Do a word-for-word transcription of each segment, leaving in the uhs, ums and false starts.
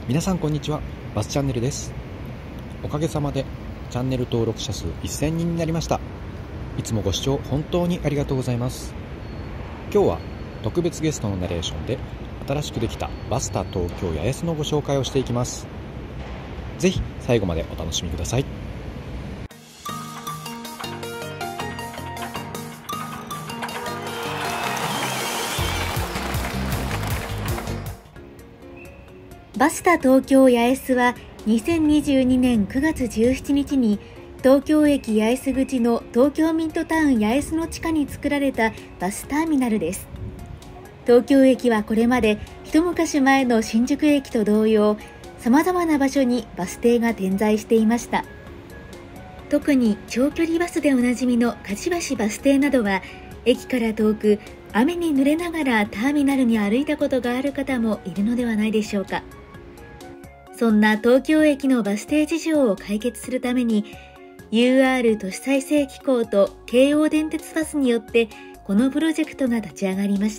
皆さんこんにちは。バスチャンネルです。おかげさまでチャンネル登録者数せんにんになりました。いつもご視聴本当にありがとうございます。今日は特別ゲストのナレーションで新しくできたバスタ東京八重洲のご紹介をしていきます。ぜひ最後までお楽しみください。 バスタ東京八重洲はにせんにじゅうにねんくがつじゅうしちにちに東京駅八重洲口の東京ミッドタウン八重洲の地下に作られたバスターミナルです。東京駅はこれまで一昔前の新宿駅と同様、さまざまな場所にバス停が点在していました。特に長距離バスでおなじみの柏市バス停などは、駅から遠く雨に濡れながらターミナルに歩いたことがある方もいるのではないでしょうか。そんな東京駅のバス停事情を解決するために ユーアール 都市再生機構と京王電鉄バスによってこのプロジェクトが立ち上がりました。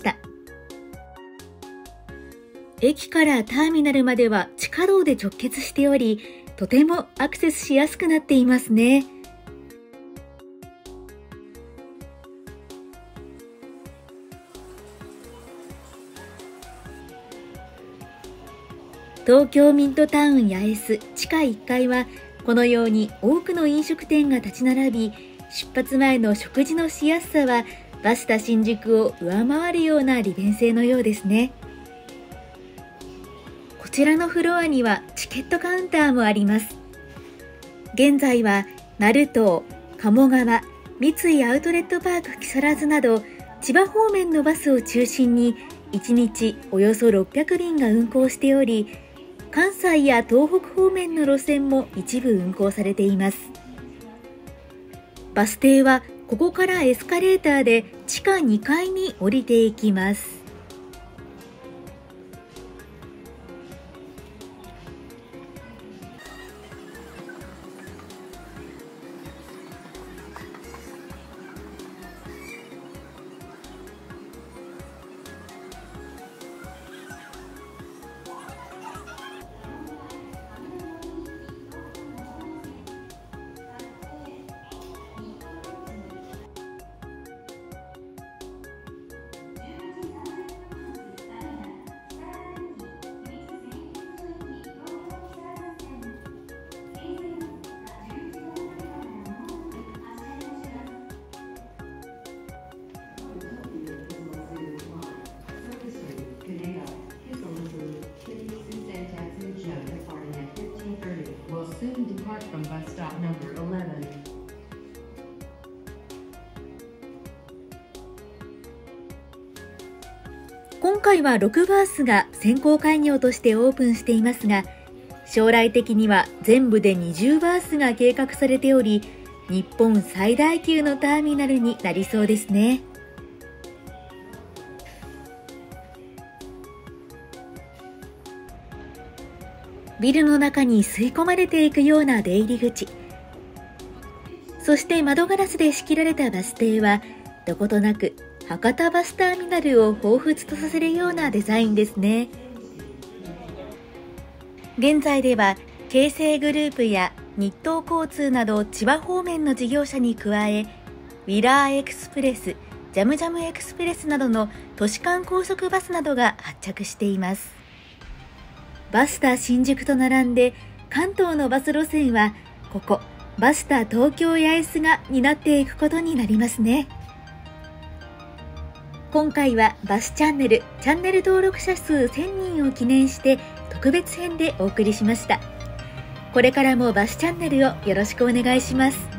駅からターミナルまでは地下道で直結しており、とてもアクセスしやすくなっていますね。東京ミッドタウン八重洲地下いっかいはこのように多くの飲食店が立ち並び、出発前の食事のしやすさはバスタ新宿を上回るような利便性のようですね。こちらのフロアにはチケットカウンターもあります。現在は成東、鴨川、三井アウトレットパーク木更津など千葉方面のバスを中心にいちにちおよそろっぴゃくびんが運行しており、関西や東北方面の路線も一部運行されています。バス停はここからエスカレーターで地下にかいに降りていきます。今回はろくバースが先行開業としてオープンしていますが、将来的には全部でにじゅうバースが計画されており、日本最大級のターミナルになりそうですね。ビルの中に吸い込まれていくような出入り口、そして窓ガラスで仕切られたバス停はどことなく博多バスターミナルを彷彿とさせるようなデザインですね。現在では京成グループや日東交通など千葉方面の事業者に加え、ウィラーエクスプレス、ジャムジャムエクスプレスなどの都市間高速バスなどが発着しています。バスタ新宿と並んで関東のバス路線はここバスタ東京八重洲が担っていくことになりますね。今回はバスチャンネルチャンネル登録者数せんにんを記念して特別編でお送りしました。これからもバスチャンネルをよろしくお願いします。